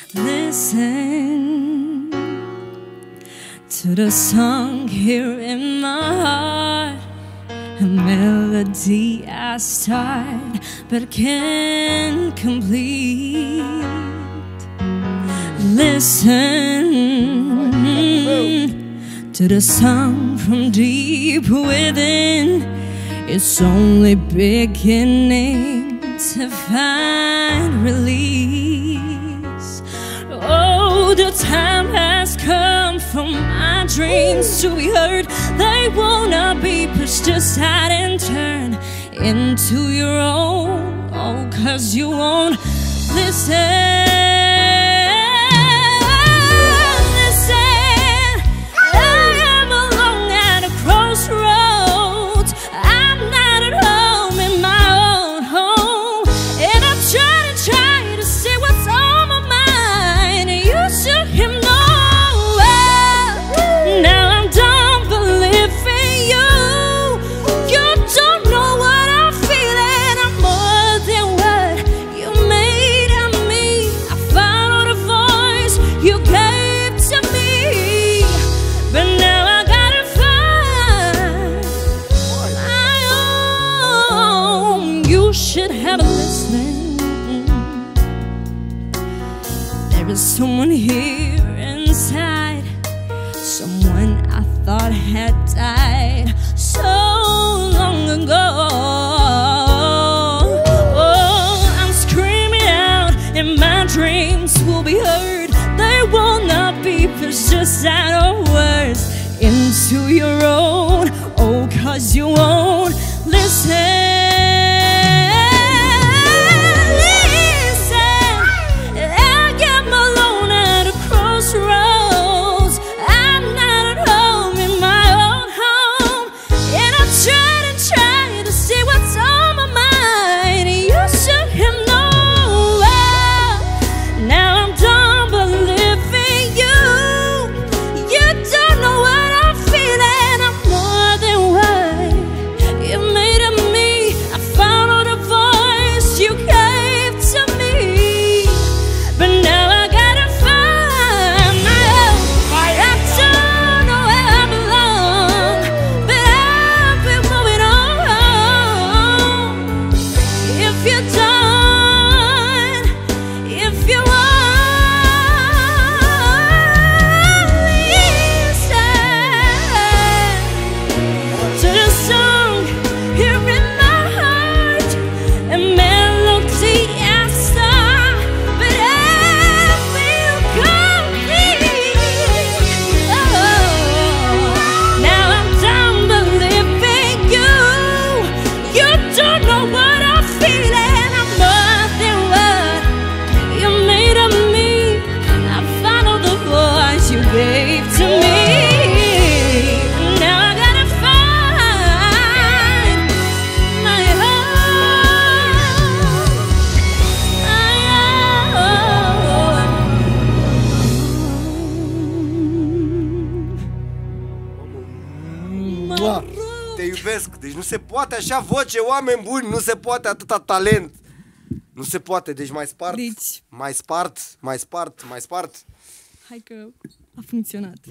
Listen to the song here in my heart, a melody I start but can't complete. Listen to the song from deep within. It's only beginning to find release. Oh, the time has come for my dreams to be heard. They wanna be pushed aside and turn into your own. Oh, 'cause you won't listen. Should have listened. There is someone here inside, someone I thought had died so long ago. Oh, I'm screaming out and my dreams will be heard. They will not be pushed aside or words into your own. Oh, 'cause you won't listen. Te iubesc. Deci nu se poate așa voce, oameni buni, nu se poate atâta talent. Nu se poate, deci mai spart, Deci. mai spart, mai spart, mai spart. Hai că a funcționat.